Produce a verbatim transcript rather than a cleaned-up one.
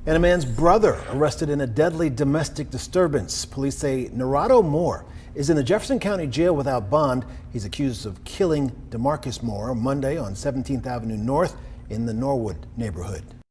And a man's brother arrested in a deadly domestic disturbance. Police say Norwood Moore is in the Jefferson County Jail without bond. He's accused of killing DeMarcus Moore Monday on seventeenth Avenue North in the Norwood neighborhood.